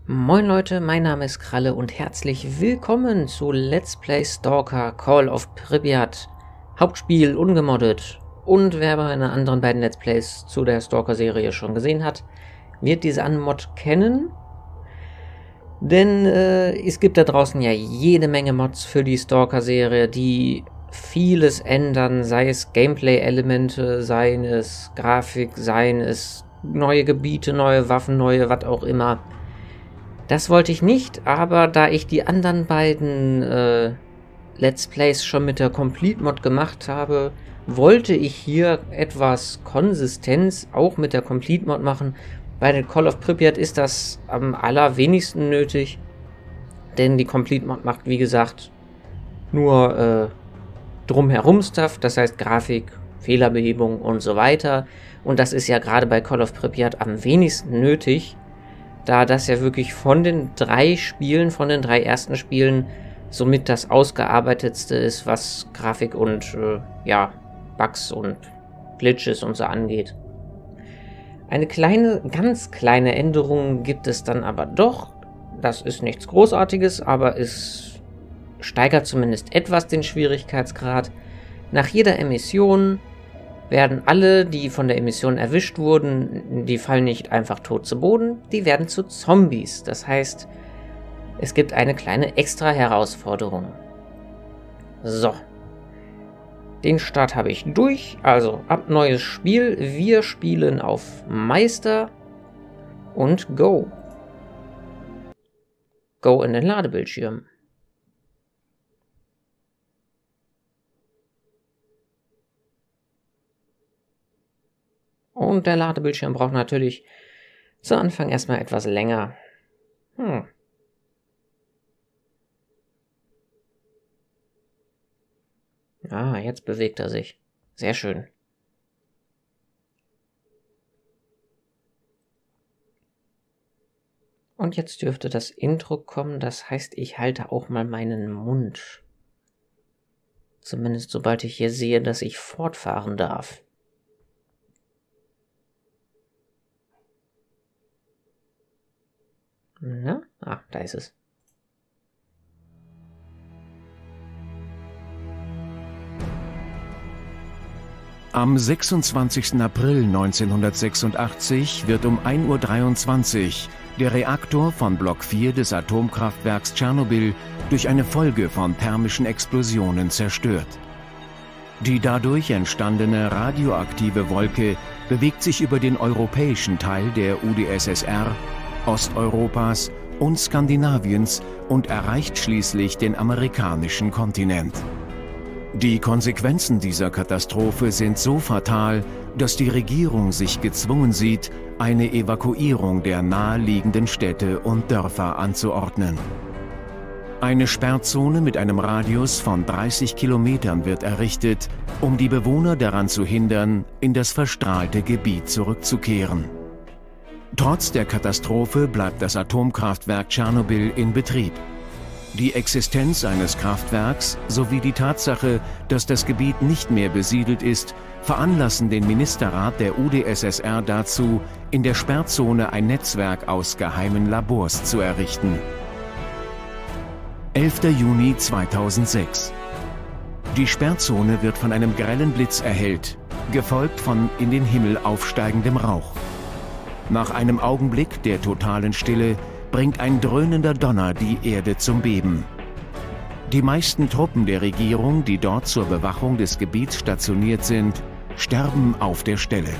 Moin Leute, mein Name ist Kralle und herzlich willkommen zu Let's Play Stalker Call of Pripyat. Hauptspiel ungemoddet. Und wer meine anderen beiden Let's Plays zu der Stalker-Serie schon gesehen hat, wird diese Unmod kennen. Denn es gibt da draußen ja jede Menge Mods für die Stalker-Serie, die vieles ändern, sei es Gameplay-Elemente, sei es Grafik, seien es neue Gebiete, neue Waffen, neue was auch immer. Das wollte ich nicht, aber da ich die anderen beiden Let's Plays schon mit der Complete Mod gemacht habe, wollte ich hier etwas Konsistenz auch mit der Complete Mod machen. Bei der Call of Pripyat ist das am allerwenigsten nötig, denn die Complete Mod macht, wie gesagt, nur drumherum Stuff, das heißt Grafik, Fehlerbehebung und so weiter. Und das ist ja gerade bei Call of Pripyat am wenigsten nötig, da das ja wirklich von den drei ersten Spielen, somit das ausgearbeitetste ist, was Grafik und ja, Bugs und Glitches und so angeht. Eine ganz kleine Änderung gibt es dann aber doch. Das ist nichts Großartiges, aber es steigert zumindest etwas den Schwierigkeitsgrad. Nach jeder Emission werden alle, die von der Emission erwischt wurden, die fallen nicht einfach tot zu Boden, die werden zu Zombies. Das heißt, es gibt eine kleine extra Herausforderung. So. Den Start habe ich durch, also ab neues Spiel. Wir spielen auf Meister und Go. Go in den Ladebildschirm. Und der Ladebildschirm braucht natürlich zu Anfang erstmal etwas länger. Ah, jetzt bewegt er sich. Sehr schön. Und jetzt dürfte das Intro kommen, das heißt, ich halte auch mal meinen Mund. Zumindest sobald ich hier sehe, dass ich fortfahren darf. Na? Ah, da ist es. Am 26. April 1986 wird um 1:23 Uhr der Reaktor von Block 4 des Atomkraftwerks Tschernobyl durch eine Folge von thermischen Explosionen zerstört. Die dadurch entstandene radioaktive Wolke bewegt sich über den europäischen Teil der UdSSR, Osteuropas und Skandinaviens und erreicht schließlich den amerikanischen Kontinent. Die Konsequenzen dieser Katastrophe sind so fatal, dass die Regierung sich gezwungen sieht, eine Evakuierung der naheliegenden Städte und Dörfer anzuordnen. Eine Sperrzone mit einem Radius von 30 Kilometern wird errichtet, um die Bewohner daran zu hindern, in das verstrahlte Gebiet zurückzukehren. Trotz der Katastrophe bleibt das Atomkraftwerk Tschernobyl in Betrieb. Die Existenz eines Kraftwerks sowie die Tatsache, dass das Gebiet nicht mehr besiedelt ist, veranlassen den Ministerrat der UdSSR dazu, in der Sperrzone ein Netzwerk aus geheimen Labors zu errichten. 11. Juni 2006. Die Sperrzone wird von einem grellen Blitz erhellt, gefolgt von in den Himmel aufsteigendem Rauch. Nach einem Augenblick der totalen Stille bringt ein dröhnender Donner die Erde zum Beben. Die meisten Truppen der Regierung, die dort zur Bewachung des Gebiets stationiert sind, sterben auf der Stelle.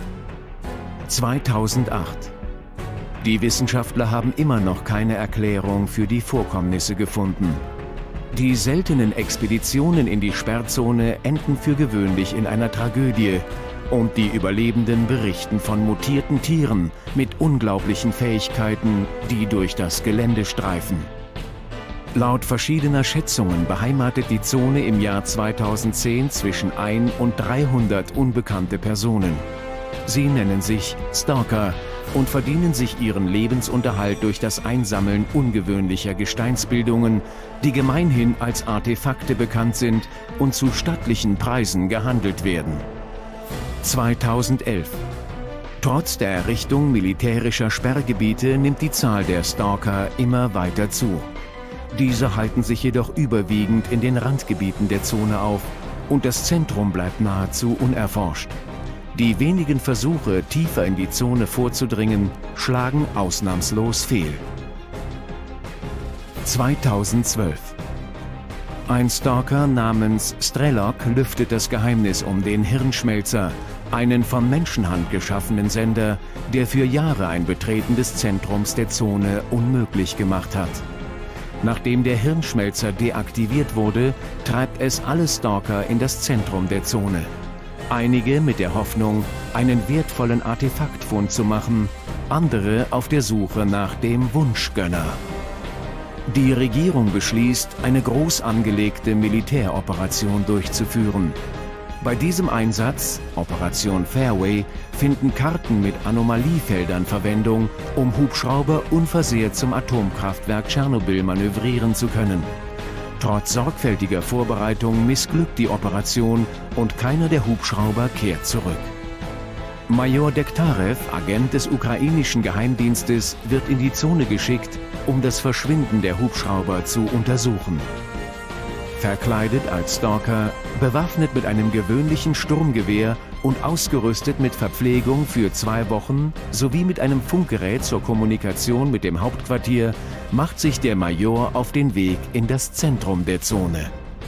2008. Die Wissenschaftler haben immer noch keine Erklärung für die Vorkommnisse gefunden. Die seltenen Expeditionen in die Sperrzone enden für gewöhnlich in einer Tragödie, und die Überlebenden berichten von mutierten Tieren mit unglaublichen Fähigkeiten, die durch das Gelände streifen. Laut verschiedener Schätzungen beheimatet die Zone im Jahr 2010 zwischen 1 und 300 unbekannte Personen. Sie nennen sich Stalker und verdienen sich ihren Lebensunterhalt durch das Einsammeln ungewöhnlicher Gesteinsbildungen, die gemeinhin als Artefakte bekannt sind und zu stattlichen Preisen gehandelt werden. 2011. Trotz der Errichtung militärischer Sperrgebiete nimmt die Zahl der Stalker immer weiter zu. Diese halten sich jedoch überwiegend in den Randgebieten der Zone auf und das Zentrum bleibt nahezu unerforscht. Die wenigen Versuche, tiefer in die Zone vorzudringen, schlagen ausnahmslos fehl. 2012. Ein Stalker namens Strelok lüftet das Geheimnis um den Hirnschmelzer, einen von Menschenhand geschaffenen Sender, der für Jahre ein Betreten des Zentrums der Zone unmöglich gemacht hat. Nachdem der Hirnschmelzer deaktiviert wurde, treibt es alle Stalker in das Zentrum der Zone. Einige mit der Hoffnung, einen wertvollen Artefaktfund zu machen, andere auf der Suche nach dem Wunschgönner. Die Regierung beschließt, eine groß angelegte Militäroperation durchzuführen. Bei diesem Einsatz, Operation Fairway, finden Karten mit Anomaliefeldern Verwendung, um Hubschrauber unversehrt zum Atomkraftwerk Tschernobyl manövrieren zu können. Trotz sorgfältiger Vorbereitung missglückt die Operation und keiner der Hubschrauber kehrt zurück. Major Dektarev, Agent des ukrainischen Geheimdienstes, wird in die Zone geschickt, um das Verschwinden der Hubschrauber zu untersuchen. Verkleidet als Stalker, bewaffnet mit einem gewöhnlichen Sturmgewehr und ausgerüstet mit Verpflegung für 2 Wochen sowie mit einem Funkgerät zur Kommunikation mit dem Hauptquartier, macht sich der Major auf den Weg in das Zentrum der Zone.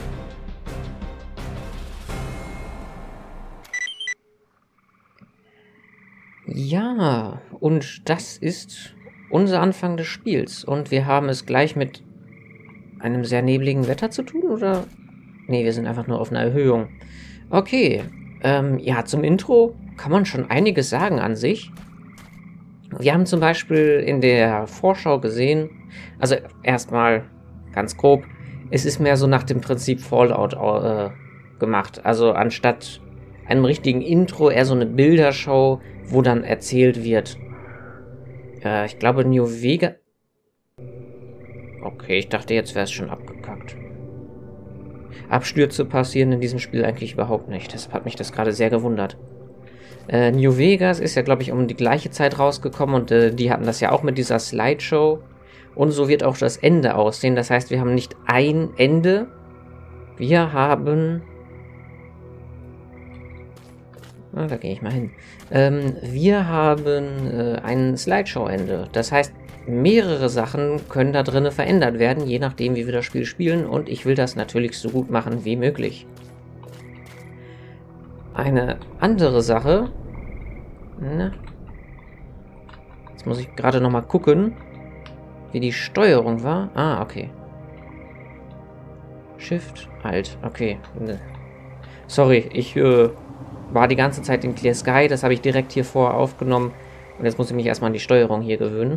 Ja, und das ist unser Anfang des Spiels. Und wir haben es gleich mit einem sehr nebligen Wetter zu tun, oder? Nee, wir sind einfach nur auf einer Erhöhung. Okay, ja, zum Intro kann man schon einiges sagen an sich. Wir haben zum Beispiel in der Vorschau gesehen, also erstmal ganz grob, es ist mehr so nach dem Prinzip Fallout gemacht. Also anstatt einem richtigen Intro eher so eine Bildershow, wo dann erzählt wird. Ich glaube New Vegas. Okay, ich dachte, jetzt wäre es schon abgekackt. Abstürze passieren in diesem Spiel eigentlich überhaupt nicht. Deshalb hat mich das gerade sehr gewundert. New Vegas ist ja, glaube ich, um die gleiche Zeit rausgekommen und die hatten das ja auch mit dieser Slideshow. Und so wird auch das Ende aussehen. Das heißt, wir haben nicht ein Ende. Wir haben... Ah, da gehe ich mal hin. Wir haben ein Slideshow-Ende. Das heißt, mehrere Sachen können da drinnen verändert werden, je nachdem, wie wir das Spiel spielen. Und ich will das natürlich so gut machen wie möglich. Eine andere Sache... Na, jetzt muss ich gerade noch mal gucken, wie die Steuerung war. Ah, okay. Shift, Alt, okay. Sorry, ich war die ganze Zeit in Clear Sky, das habe ich direkt hier vorher aufgenommen. Und jetzt muss ich mich erstmal an die Steuerung hier gewöhnen.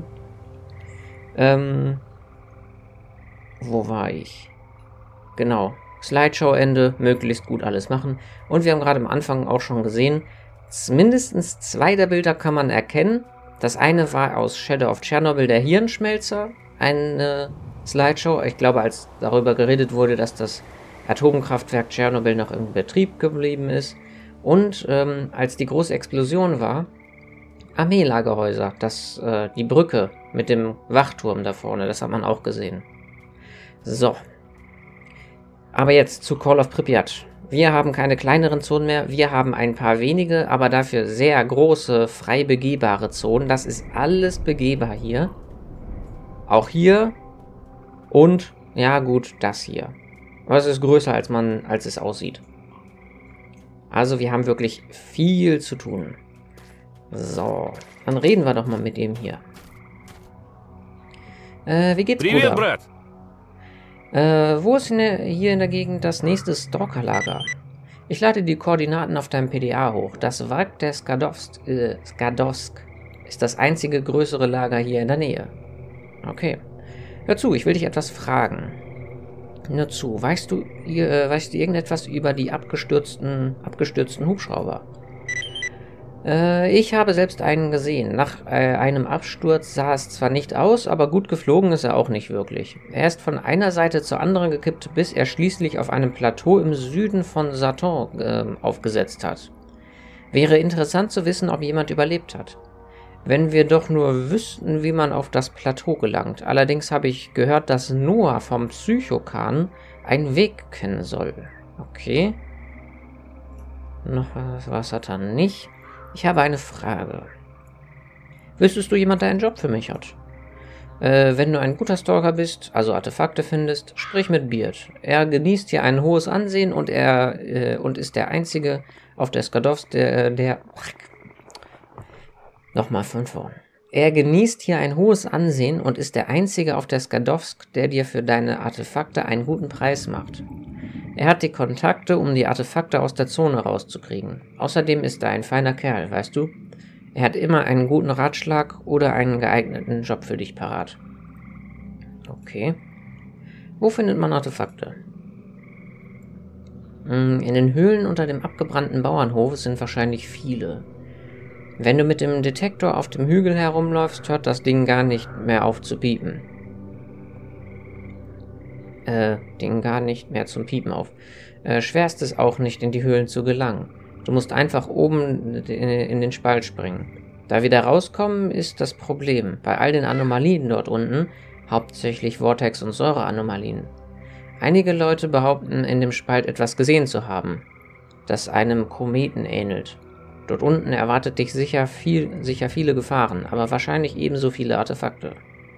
Wo war ich? Genau. Slideshow-Ende, möglichst gut alles machen. Und wir haben gerade am Anfang auch schon gesehen, mindestens 2 der Bilder kann man erkennen. Das eine war aus Shadow of Chernobyl, der Hirnschmelzer, eine Slideshow. Ich glaube, als darüber geredet wurde, dass das Atomkraftwerk Tschernobyl noch in Betrieb geblieben ist. Und als die große Explosion war, Armeelagerhäuser, die Brücke mit dem Wachturm da vorne, das hat man auch gesehen. So. Aber jetzt zu Call of Pripyat. Wir haben keine kleineren Zonen mehr, wir haben ein paar wenige, aber dafür sehr große, frei begehbare Zonen. Das ist alles begehbar hier. Auch hier und, ja gut, das hier. Aber es ist größer, als es aussieht. Also wir haben wirklich viel zu tun. So, dann reden wir doch mal mit dem hier. Wie geht's, Bruder? Brat. Wo ist hier in der Gegend das nächste Stalkerlager? Ich lade die Koordinaten auf deinem PDA hoch. Das Wrack der Skadowsk ist das einzige größere Lager hier in der Nähe. Okay. Hör zu, ich will dich etwas fragen. Nur zu, weißt du irgendetwas über die abgestürzten Hubschrauber? Ich habe selbst einen gesehen. Nach einem Absturz sah es zwar nicht aus, aber gut geflogen ist er auch nicht wirklich. Er ist von einer Seite zur anderen gekippt, bis er schließlich auf einem Plateau im Süden von Saturn aufgesetzt hat. Wäre interessant zu wissen, ob jemand überlebt hat. Wenn wir doch nur wüssten, wie man auf das Plateau gelangt. Allerdings habe ich gehört, dass Noah vom Psychokan einen Weg kennen soll. Okay. Noch was hat er nicht. Ich habe eine Frage. Wüsstest du jemand, der einen Job für mich hat? Wenn du ein guter Stalker bist, also Artefakte findest, sprich mit Beard. Er genießt hier ein hohes Ansehen und und ist der Einzige auf der Skadovsk, Nochmal von vorn. Er genießt hier ein hohes Ansehen und ist der Einzige auf der Skadovsk, der dir für deine Artefakte einen guten Preis macht. Er hat die Kontakte, um die Artefakte aus der Zone rauszukriegen. Außerdem ist er ein feiner Kerl, weißt du? Er hat immer einen guten Ratschlag oder einen geeigneten Job für dich parat. Okay. Wo findet man Artefakte? In den Höhlen unter dem abgebrannten Bauernhof sind wahrscheinlich viele. Wenn du mit dem Detektor auf dem Hügel herumläufst, hört das Ding gar nicht mehr auf zu piepen. Gar nicht mehr zum Piepen auf. Schwer ist es auch nicht, in die Höhlen zu gelangen. Du musst einfach oben in den Spalt springen. Da wir da rauskommen, ist das Problem. Bei all den Anomalien dort unten, hauptsächlich Vortex- und Säureanomalien. Einige Leute behaupten, in dem Spalt etwas gesehen zu haben, das einem Kometen ähnelt. Dort unten erwartet dich sicher viele Gefahren, aber wahrscheinlich ebenso viele Artefakte.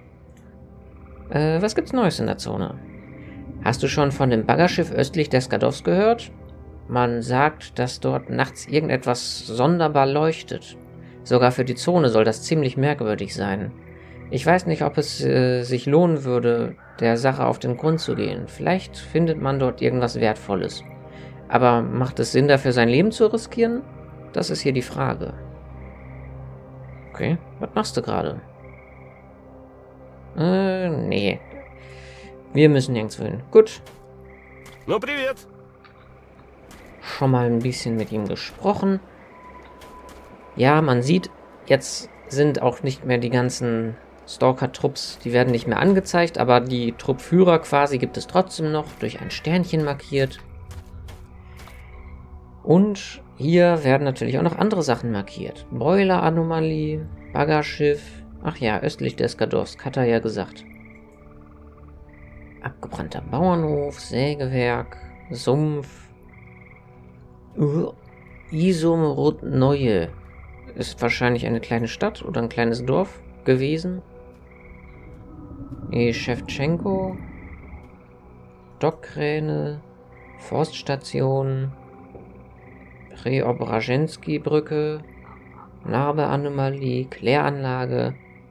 Was gibt's Neues in der Zone? Hast du schon von dem Baggerschiff östlich der Skadovsk gehört? Man sagt, dass dort nachts irgendetwas sonderbar leuchtet. Sogar für die Zone soll das ziemlich merkwürdig sein. Ich weiß nicht, ob es sich lohnen würde, der Sache auf den Grund zu gehen. Vielleicht findet man dort irgendwas Wertvolles. Aber macht es Sinn, dafür sein Leben zu riskieren? Das ist hier die Frage. Okay, was machst du gerade? Nee. Wir müssen nirgendwo hin. Gut. No, привет! Schon mal ein bisschen mit ihm gesprochen. Ja, man sieht, jetzt sind auch nicht mehr die ganzen Stalker-Trupps, die werden nicht mehr angezeigt, aber die Truppführer quasi gibt es trotzdem noch, durch ein Sternchen markiert. Und hier werden natürlich auch noch andere Sachen markiert. Boiler-Anomalie, Baggerschiff, ach ja, östlich der Skadovsk, hat er ja gesagt. Abgebrannter Bauernhof, Sägewerk, Sumpf. Izumrud Neue ist wahrscheinlich eine kleine Stadt oder ein kleines Dorf gewesen. Shevchenko, Dockkräne, Forststation, Preobrajenski-Brücke, Narbe-Anomalie, Kläranlage.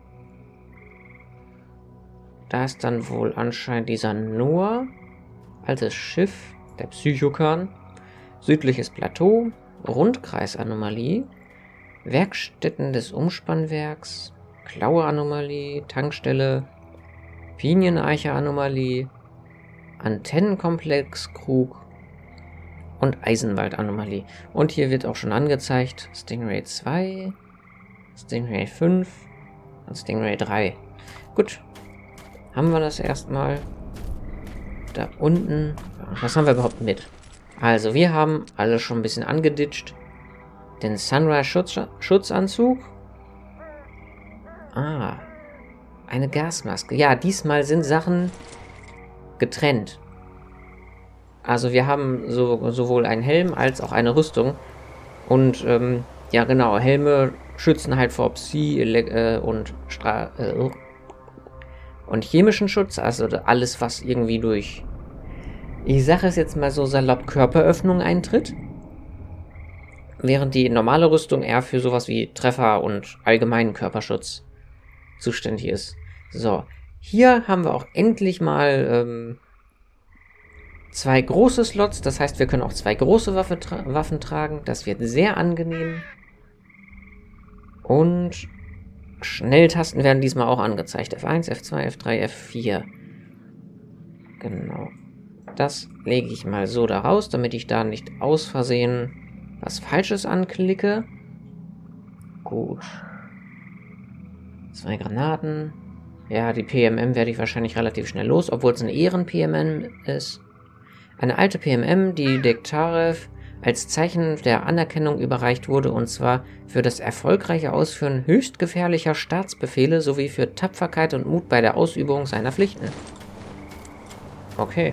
Da ist dann wohl anscheinend dieser Noah, altes Schiff, der Psychokan. Südliches Plateau, Rundkreisanomalie, Werkstätten des Umspannwerks, Klaue-Anomalie, Tankstelle, Pinieneiche-Anomalie, Antennenkomplex-Krug und Eisenwald-Anomalie. Und hier wird auch schon angezeigt Stingray 2, Stingray 5 und Stingray 3. Gut, haben wir das erstmal. Da unten, was haben wir überhaupt mit? Also, wir haben alle schon ein bisschen angeditscht. Den Sunrise-Schutzanzug. Ah, eine Gasmaske. Ja, diesmal sind Sachen getrennt. Also wir haben sowohl einen Helm als auch eine Rüstung. Und, ja genau, Helme schützen halt vor Psi und chemischen Schutz. Also alles, was irgendwie durch, ich sage es jetzt mal so salopp, Körperöffnung eintritt. Während die normale Rüstung eher für sowas wie Treffer und allgemeinen Körperschutz zuständig ist. So, hier haben wir auch endlich mal zwei große Slots. Das heißt, wir können auch zwei große Waffen tragen. Das wird sehr angenehm. Und Schnelltasten werden diesmal auch angezeigt. F1, F2, F3, F4. Genau. Das lege ich mal so da raus, damit ich da nicht aus Versehen was Falsches anklicke. Gut. 2 Granaten. Ja, die PMM werde ich wahrscheinlich relativ schnell los, obwohl es eine Ehren-PMM ist. Eine alte PMM, die Dektarev als Zeichen der Anerkennung überreicht wurde, und zwar für das erfolgreiche Ausführen höchst gefährlicher Staatsbefehle sowie für Tapferkeit und Mut bei der Ausübung seiner Pflichten. Okay.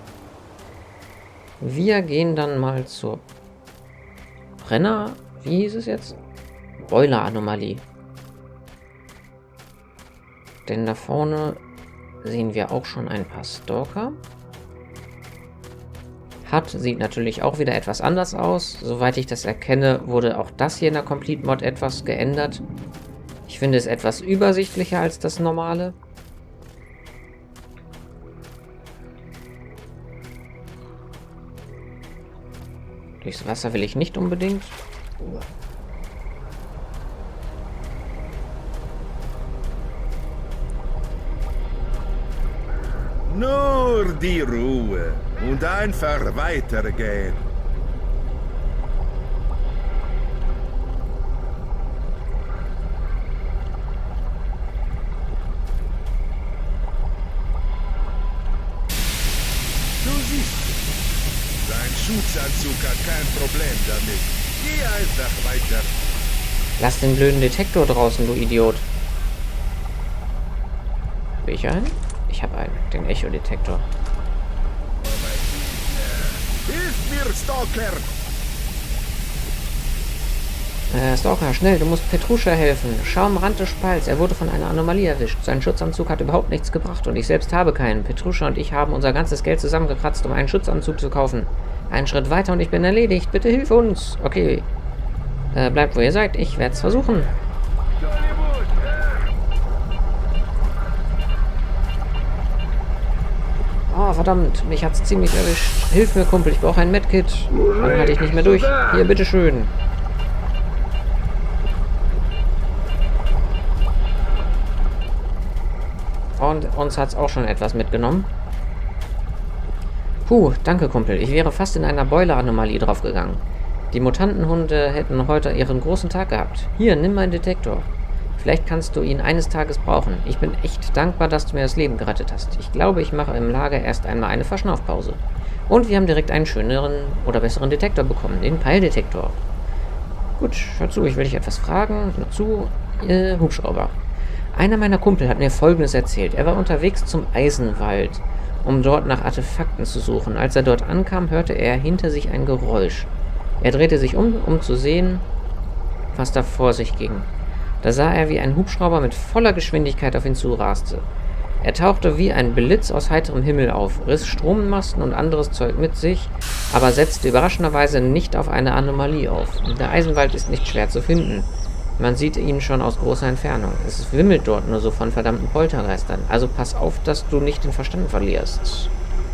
Wir gehen dann mal zur Brenner... Wie hieß es jetzt? Boiler-Anomalie. Denn da vorne sehen wir auch schon ein paar Stalker. Sieht natürlich auch wieder etwas anders aus. Soweit ich das erkenne, wurde auch das hier in der Complete Mod etwas geändert. Ich finde es etwas übersichtlicher als das normale. Durchs Wasser will ich nicht unbedingt. Nur die Ruhe und einfach weitergehen. Du siehst, sein Schutzanzug hat kein Problem damit. Geh einfach weiter. Lass den blöden Detektor draußen, du Idiot. Will ich einen? Ich habe einen, den Echo-Detektor. Hilf mir, Stalker! Stalker, schnell, du musst Petruscha helfen. Schau am Rand des Spalts, er wurde von einer Anomalie erwischt. Sein Schutzanzug hat überhaupt nichts gebracht und ich selbst habe keinen. Petruscha und ich haben unser ganzes Geld zusammengekratzt, um einen Schutzanzug zu kaufen. Einen Schritt weiter und ich bin erledigt. Bitte hilf uns. Okay. Bleibt, wo ihr seid. Ich werde es versuchen. Oh, verdammt. Mich hat's ziemlich erwischt. Hilf mir, Kumpel. Ich brauche ein Medkit. Dann halte ich nicht mehr durch. Hier, bitteschön. Und uns hat's auch schon etwas mitgenommen. Puh, danke, Kumpel. Ich wäre fast in einer Boiler-Anomalie draufgegangen. Die Mutantenhunde hätten heute ihren großen Tag gehabt. Hier, nimm meinen Detektor. Vielleicht kannst du ihn eines Tages brauchen. Ich bin echt dankbar, dass du mir das Leben gerettet hast. Ich glaube, ich mache im Lager erst einmal eine Verschnaufpause. Und wir haben direkt einen schöneren oder besseren Detektor bekommen, den Peildetektor. Gut, hör zu, ich will dich etwas fragen. Hör zu, Hubschrauber. Einer meiner Kumpel hat mir Folgendes erzählt. Er war unterwegs zum Eisenwald, um dort nach Artefakten zu suchen. Als er dort ankam, hörte er hinter sich ein Geräusch. Er drehte sich um zu sehen, was da vor sich ging. Da sah er, wie ein Hubschrauber mit voller Geschwindigkeit auf ihn zuraste. Er tauchte wie ein Blitz aus heiterem Himmel auf, riss Strommasten und anderes Zeug mit sich, aber setzte überraschenderweise nicht auf eine Anomalie auf. Der Eisenwald ist nicht schwer zu finden. Man sieht ihn schon aus großer Entfernung. Es wimmelt dort nur so von verdammten Poltergeistern. Also pass auf, dass du nicht den Verstand verlierst.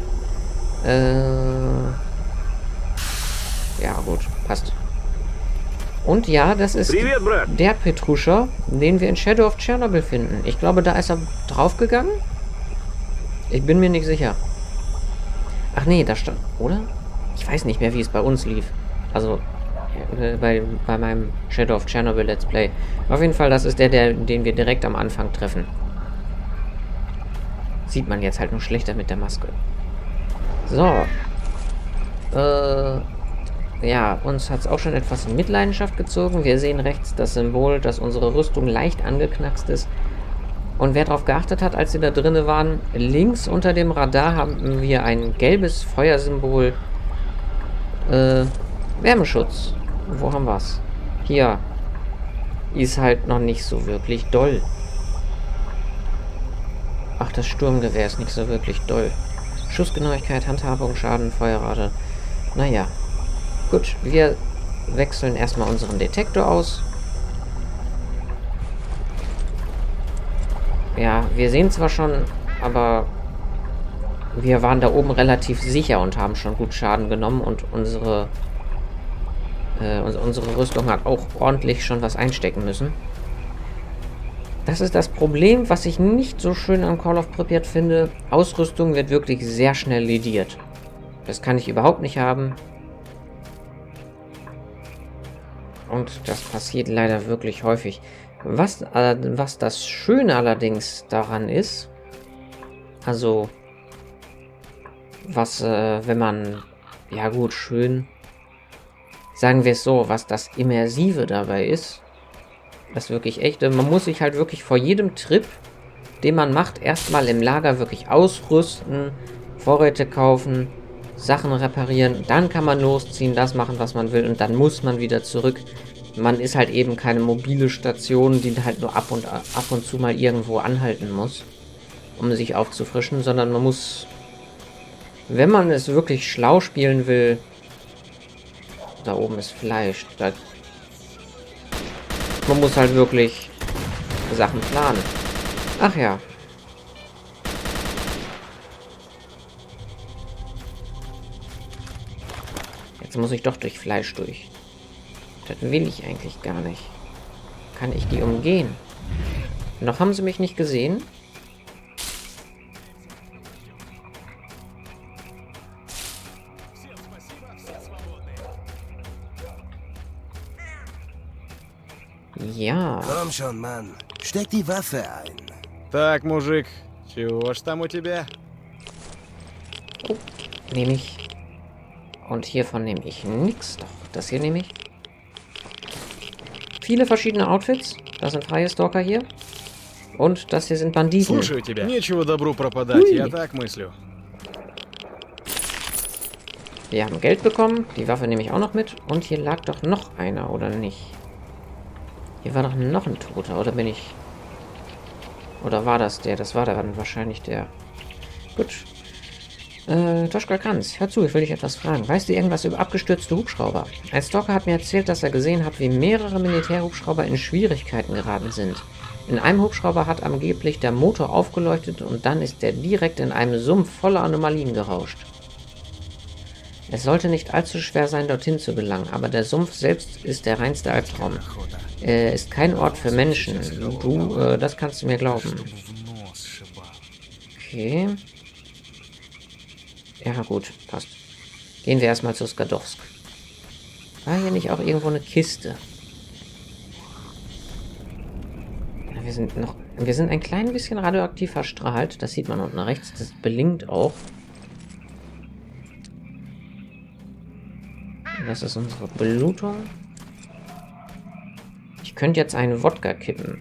Ja, gut, passt. Und ja, das ist der Petruscha, den wir in Shadow of Chernobyl finden. Ich glaube, da ist er draufgegangen. Ich bin mir nicht sicher. Ach nee, da stand... Oder? Ich weiß nicht mehr, wie es bei uns lief. Also, bei meinem Shadow of Chernobyl Let's Play. Auf jeden Fall, das ist den wir direkt am Anfang treffen. Sieht man jetzt halt nur schlechter mit der Maske. So. Ja, uns hat es auch schon etwas in Mitleidenschaft gezogen. Wir sehen rechts das Symbol, dass unsere Rüstung leicht angeknackst ist. Und wer darauf geachtet hat, als sie da drinnen waren, links unter dem Radar haben wir ein gelbes Feuersymbol. Wärmeschutz. Wo haben wir es? Hier. Ist halt noch nicht so wirklich doll. Ach, das Sturmgewehr ist nicht so wirklich doll. Schussgenauigkeit, Handhabung, Schaden, Feuerrate. Naja. Gut, wir wechseln erstmal unseren Detektor aus. Ja, wir sehen zwar schon, aber wir waren da oben relativ sicher und haben schon gut Schaden genommen und unsere Rüstung hat auch ordentlich schon was einstecken müssen. Das ist das Problem, was ich nicht so schön am Call of Pripyat finde. Ausrüstung wird wirklich sehr schnell lediert. Das kann ich überhaupt nicht haben. Und das passiert leider wirklich häufig. Was das Schöne allerdings daran ist, also, wenn man, ja gut, schön, sagen wir es so, was das Immersive dabei ist, das wirklich echte, man muss sich halt wirklich vor jedem Trip, den man macht, erstmal im Lager wirklich ausrüsten, Vorräte kaufen, Sachen reparieren, dann kann man losziehen, das machen, was man will und dann muss man wieder zurück. Man ist halt eben keine mobile Station, die halt nur ab und zu mal irgendwo anhalten muss, um sich aufzufrischen, sondern man muss, wenn man es wirklich schlau spielen will, da oben ist Fleisch, man muss halt wirklich Sachen planen. Ach ja. Jetzt muss ich doch durch Fleisch durch. Das will ich eigentlich gar nicht. Kann ich die umgehen? Noch haben sie mich nicht gesehen. Ja. Komm schon, Mann. Steck die Waffe ein. Так, мужик, чего ж там у тебя? Oh, nehme ich. Und hiervon nehme ich nichts. Doch, das hier nehme ich. Viele verschiedene Outfits. Das sind freie Stalker hier. Und das hier sind Banditen. Слушаю тебя. Нечего добру пропадать, я так мыслю. Wir haben Geld bekommen. Die Waffe nehme ich auch noch mit. Und hier lag doch noch einer, oder nicht? Hier war doch noch ein Toter, oder bin ich... Oder war das der? Das war dann wahrscheinlich der. Gut. Toschka Kranz, hör zu, ich will dich etwas fragen. Weißt du irgendwas über abgestürzte Hubschrauber? Ein Stalker hat mir erzählt, dass er gesehen hat, wie mehrere Militärhubschrauber in Schwierigkeiten geraten sind. In einem Hubschrauber hat angeblich der Motor aufgeleuchtet und dann ist der direkt in einem Sumpf voller Anomalien gerauscht. Es sollte nicht allzu schwer sein, dorthin zu gelangen, aber der Sumpf selbst ist der reinste Albtraum. Ist kein Ort für Menschen. Du, das kannst du mir glauben. Okay. Ja, gut, passt. Gehen wir erstmal zu Skadowsk. War hier nicht auch irgendwo eine Kiste? Ja, wir sind ein klein bisschen radioaktiv verstrahlt. Das sieht man unten rechts. Das blinkt auch. Das ist unsere Blutung. Ich könnte jetzt einen Wodka kippen.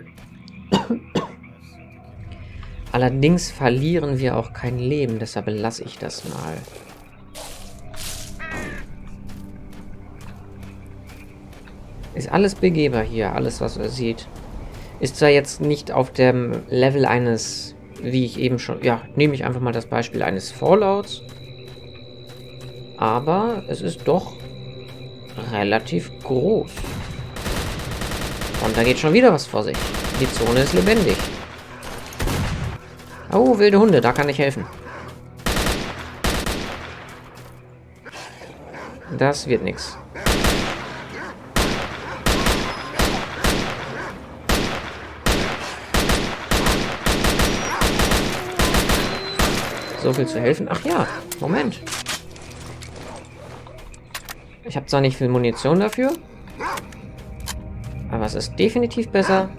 Allerdings verlieren wir auch kein Leben, deshalb lasse ich das mal. Ist alles begehbar hier, alles was er sieht. Ist zwar jetzt nicht auf dem Level eines, wie ich eben schon, ja, nehme ich einfach mal das Beispiel eines Fallouts. Aber es ist doch relativ groß. Und da geht schon wieder was vor sich. Die Zone ist lebendig. Oh, wilde Hunde, da kann ich helfen. Das wird nichts. So viel zu helfen. Ach ja, Moment. Ich habe zwar nicht viel Munition dafür, aber es ist definitiv besser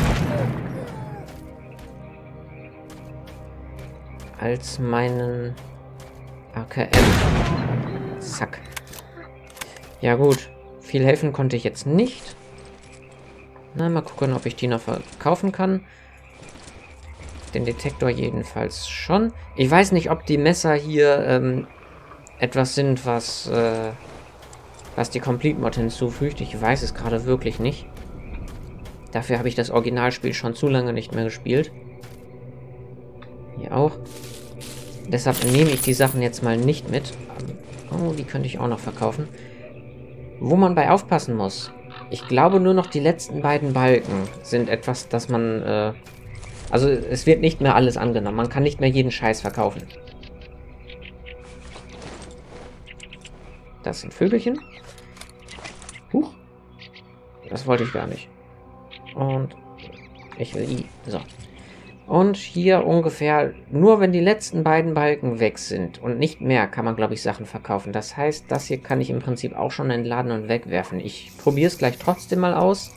als meinen AKM. Zack. Ja gut, viel helfen konnte ich jetzt nicht. Na, mal gucken, ob ich die noch verkaufen kann. Den Detektor jedenfalls schon. Ich weiß nicht, ob die Messer hier etwas sind, was die Complete Mod hinzufügt. Ich weiß es gerade wirklich nicht. Dafür habe ich das Originalspiel schon zu lange nicht mehr gespielt. Hier auch. Deshalb nehme ich die Sachen jetzt mal nicht mit. Oh, die könnte ich auch noch verkaufen. Wo man bei aufpassen muss. Ich glaube, nur noch die letzten beiden Balken sind etwas, das man... also es wird nicht mehr alles angenommen. Man kann nicht mehr jeden Scheiß verkaufen. Das sind Vögelchen. Huch. Das wollte ich gar nicht. Und ich will I. So. Und hier ungefähr, nur wenn die letzten beiden Balken weg sind und nicht mehr, kann man, glaube ich, Sachen verkaufen. Das heißt, das hier kann ich im Prinzip auch schon entladen und wegwerfen. Ich probiere es gleich trotzdem mal aus.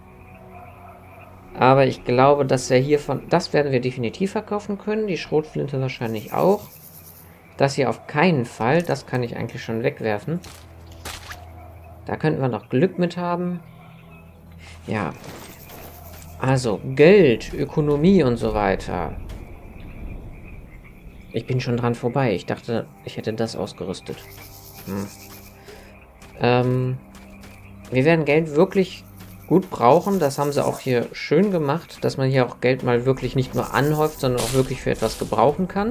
Aber ich glaube, dass wir hiervon, das werden wir definitiv verkaufen können. Die Schrotflinte wahrscheinlich auch. Das hier auf keinen Fall. Das kann ich eigentlich schon wegwerfen. Da könnten wir noch Glück mit haben. Ja. Also, Geld, Ökonomie und so weiter. Ich bin schon dran vorbei. Ich dachte, ich hätte das ausgerüstet. Wir werden Geld wirklich gut brauchen. Das haben sie auch hier schön gemacht, dass man hier auch Geld mal wirklich nicht nur anhäuft, sondern auch wirklich für etwas gebrauchen kann.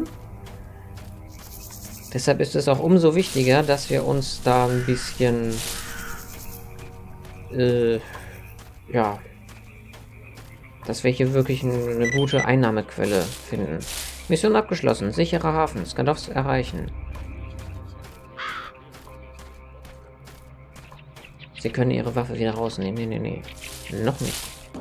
Deshalb ist es auch umso wichtiger, dass wir uns da ein bisschen ja, dass wir hier wirklich eine gute Einnahmequelle finden. Mission abgeschlossen. Sicherer Hafen. Skadowsk erreichen. Sie können ihre Waffe wieder rausnehmen. Nee. Noch nicht.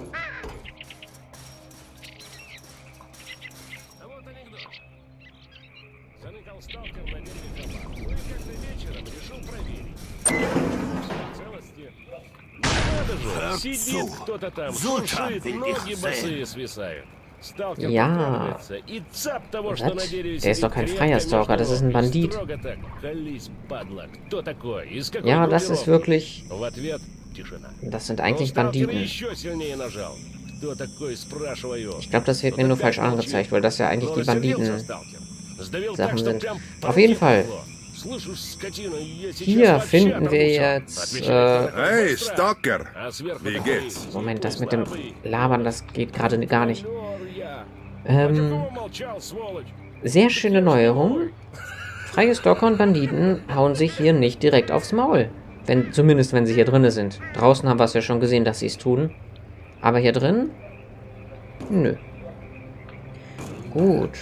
Сидит кто-то там, шуршит, ноги босые свисают. Ja, der ist doch kein freier Stalker, das ist ein Bandit. Ja, das ist wirklich... Das sind eigentlich Banditen. Ich glaube, das wird mir nur falsch angezeigt, weil das ja eigentlich die Banditen-Sachen sind. Auf jeden Fall. Hier finden wir jetzt... Hey, Stalker! Wie geht's? Moment, das mit dem Labern, das geht gerade gar nicht. Sehr schöne Neuerung. Freie Stalker und Banditen hauen sich hier nicht direkt aufs Maul. Zumindest wenn sie hier drinnen sind. Draußen haben wir es ja schon gesehen, dass sie es tun. Aber hier drin? Nö. Gut.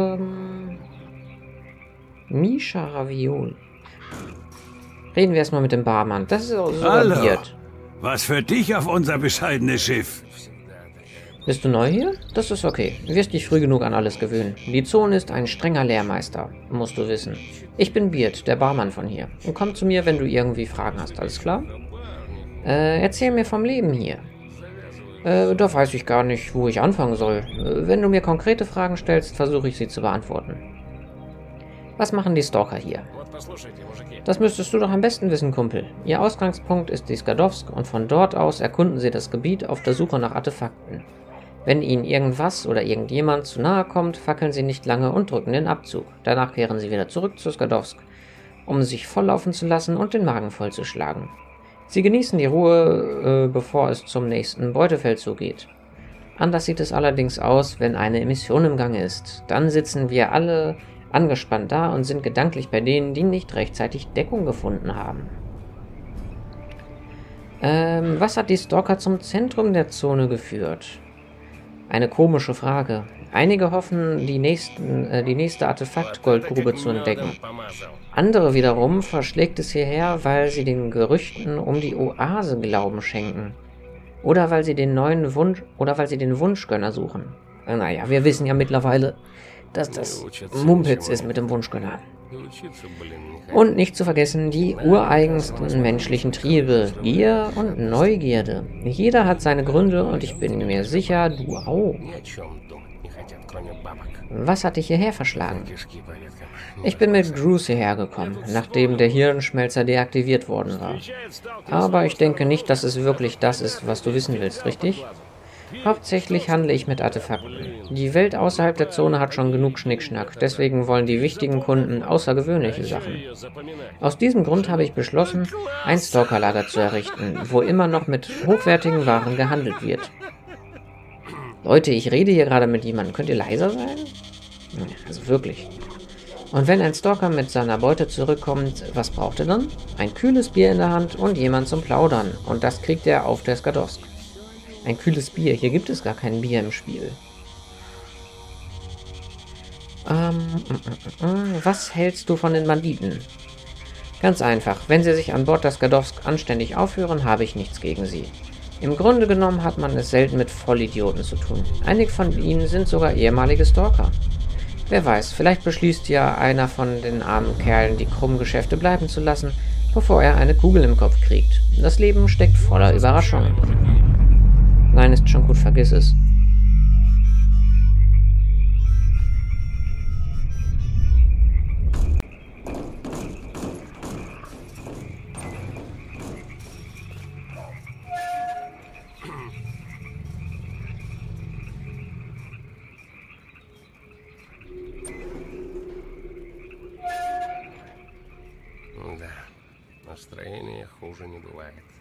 Misha Ravioli. Reden wir erstmal mit dem Barmann. Das ist auch so weird. Was für dich auf unser bescheidenes Schiff? Bist du neu hier? Das ist okay. Du wirst dich früh genug an alles gewöhnen. Die Zone ist ein strenger Lehrmeister, musst du wissen. Ich bin Beard, der Barmann von hier. Und komm zu mir, wenn du irgendwie Fragen hast, alles klar? Erzähl mir vom Leben hier. Da weiß ich gar nicht, wo ich anfangen soll. Wenn du mir konkrete Fragen stellst, versuche ich sie zu beantworten. Was machen die Stalker hier? Das müsstest du doch am besten wissen, Kumpel. Ihr Ausgangspunkt ist die Skadowsk und von dort aus erkunden sie das Gebiet auf der Suche nach Artefakten. Wenn ihnen irgendwas oder irgendjemand zu nahe kommt, fackeln sie nicht lange und drücken den Abzug. Danach kehren sie wieder zurück zu Skadowsk, um sich volllaufen zu lassen und den Magen vollzuschlagen. Sie genießen die Ruhe, bevor es zum nächsten Beutefeldzug geht. Anders sieht es allerdings aus, wenn eine Mission im Gange ist. Dann sitzen wir alle angespannt da und sind gedanklich bei denen, die nicht rechtzeitig Deckung gefunden haben. Was hat die Stalker zum Zentrum der Zone geführt? Eine komische Frage. Einige hoffen, die nächste Artefakt-Goldgrube zu entdecken. Andere wiederum verschlägt es hierher, weil sie den Gerüchten um die Oase Glauben schenken. Oder weil sie den Wunschgönner suchen. Naja, wir wissen ja mittlerweile, dass das Mumpitz ist mit dem Wunschgönner. Und nicht zu vergessen die ureigensten menschlichen Triebe, Gier und Neugierde. Jeder hat seine Gründe und ich bin mir sicher, du auch. Was hat dich hierher verschlagen? Ich bin mit Grues hierher gekommen, nachdem der Hirnschmelzer deaktiviert worden war. Aber ich denke nicht, dass es wirklich das ist, was du wissen willst, richtig? Hauptsächlich handle ich mit Artefakten. Die Welt außerhalb der Zone hat schon genug Schnickschnack, deswegen wollen die wichtigen Kunden außergewöhnliche Sachen. Aus diesem Grund habe ich beschlossen, ein Stalkerlager zu errichten, wo immer noch mit hochwertigen Waren gehandelt wird. Leute, ich rede hier gerade mit jemandem. Könnt ihr leiser sein? Also wirklich. Und wenn ein Stalker mit seiner Beute zurückkommt, was braucht er dann? Ein kühles Bier in der Hand und jemand zum Plaudern. Und das kriegt er auf der Skadowsk. Ein kühles Bier. Hier gibt es gar kein Bier im Spiel. Was hältst du von den Banditen? Ganz einfach. Wenn sie sich an Bord der Skadowsk anständig aufführen, habe ich nichts gegen sie. Im Grunde genommen hat man es selten mit Vollidioten zu tun. Einige von ihnen sind sogar ehemalige Stalker. Wer weiß, vielleicht beschließt ja einer von den armen Kerlen, die krummen Geschäfte bleiben zu lassen, bevor er eine Kugel im Kopf kriegt. Das Leben steckt voller Überraschungen. Nein, ist schon gut, vergiss es. Настроение хуже не бывает.